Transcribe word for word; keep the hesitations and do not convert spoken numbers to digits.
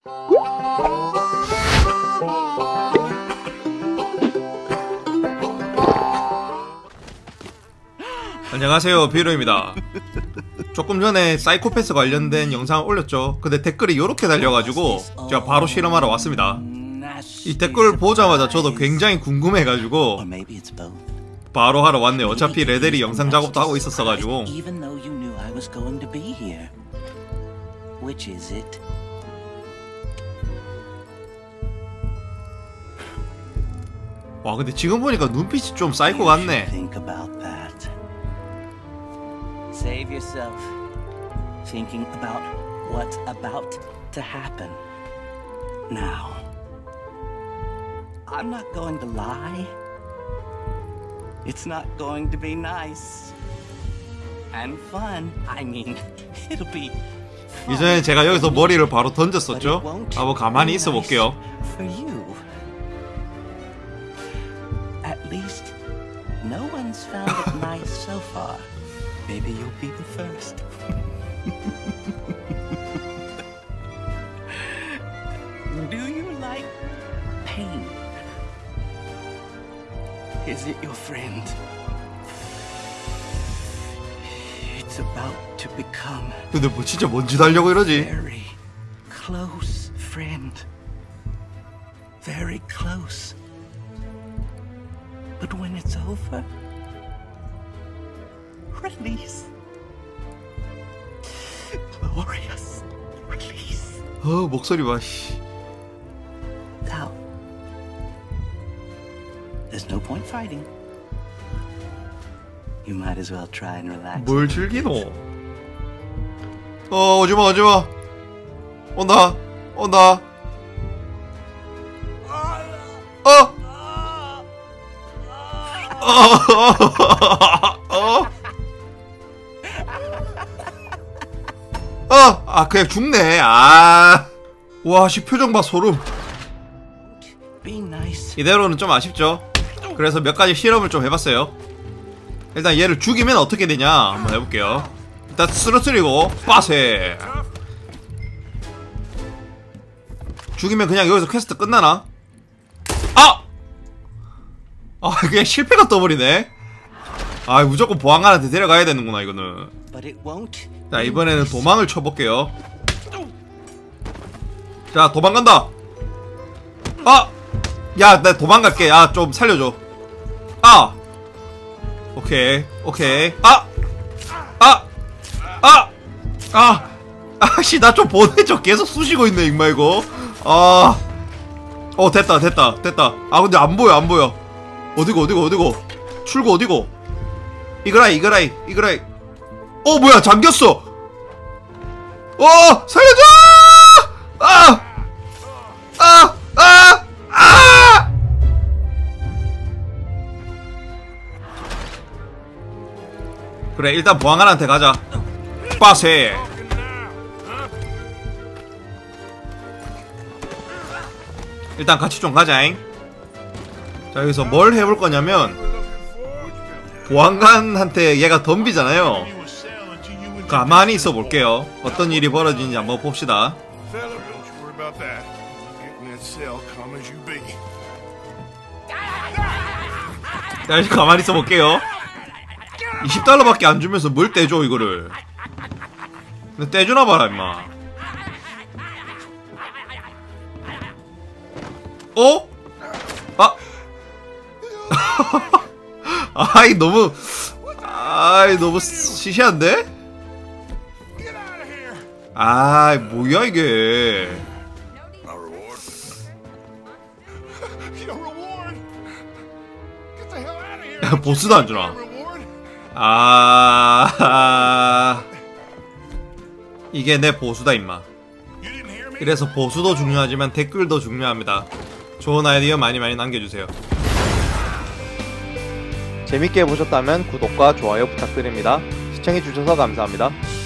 안녕하세요, 비로입니다. 조금 전에 사이코패스 관련된 영상을 올렸죠. 근데 댓글이 요렇게 달려가지고 제가 바로 실험하러 왔습니다. 이 댓글을 보자마자 저도 굉장히 궁금해가지고 바로 하러 왔네요. 어차피 레델이 영상 작업도 하고 있었어가지고. 와, 근데 지금 보니까 눈빛이 좀 사이코 같네. Save yourself thinking about what's about to happen. Now, I'm not going to lie. It's not going to be nice and fun. I mean, it'll be fun. 이전에 제가 여기서 머리를 바로 던졌었죠? 한번 가만히 있어 볼게요. For you. At least no one's found it nice so far. Maybe you'll be the first. Do you like pain? Is it your friend? It's about to become. 근데 뭐 진짜 뭔 짓 하려고 이러지? Very close friend. Very close. But when it's over, release. Glorious release. 어, 목소리 봐. 씨. Now, there's no point fighting. You might as well try and relax. 뭘 즐기노? 어, 오지마, 오지마. 온다, 온다. 어! 어! 어! 어! 아, 그냥 죽네. 아. 와, 씨, 표정 봐, 소름. 이대로는 좀 아쉽죠? 그래서 몇 가지 실험을 좀 해봤어요. 일단 얘를 죽이면 어떻게 되냐 한번 해볼게요. 일단 쓰러뜨리고 빠세. 죽이면 그냥 여기서 퀘스트 끝나나? 아! 아, 그냥 실패가 떠버리네. 아, 무조건 보안관한테 데려가야 되는구나 이거는. 자, 이번에는 도망을 쳐볼게요. 자, 도망간다. 아! 야, 나 도망갈게. 야, 좀 살려줘. 아! 오케이, 오케이. 아! 아! 아! 아! 아씨, 나 좀 보내줘. 계속 쑤시고 있네, 임마, 이거. 아. 어, 됐다, 됐다, 됐다. 아, 근데 안 보여, 안 보여. 어디고, 어디고, 어디고. 출구 어디고. 이거라이, 이거라이, 이거라이. 어, 뭐야, 잠겼어. 어, 살려줘! 아! 아! 아! 아! 그래, 일단 보안관한테 가자. 빠세. 일단 같이 좀 가자잉. 자, 여기서 뭘 해볼 거냐면 보안관한테 얘가 덤비잖아요. 가만히 있어 볼게요. 어떤 일이 벌어지는지 한번 봅시다. 자, 이제 가만히 있어 볼게요. 이십 달러밖에 안 주면서 뭘 떼줘 이거를. 근데 떼주나 봐라 임마. 어? 아! 아이, 너무 아이, 너무 시시한데? 아이, 뭐야 이게. 보스도 안 주나? 아, 아, 이게 내 보수다 임마. 그래서 보수도 중요하지만 댓글도 중요합니다. 좋은 아이디어 많이 많이 남겨주세요. 재밌게 보셨다면 구독과 좋아요 부탁드립니다. 시청해주셔서 감사합니다.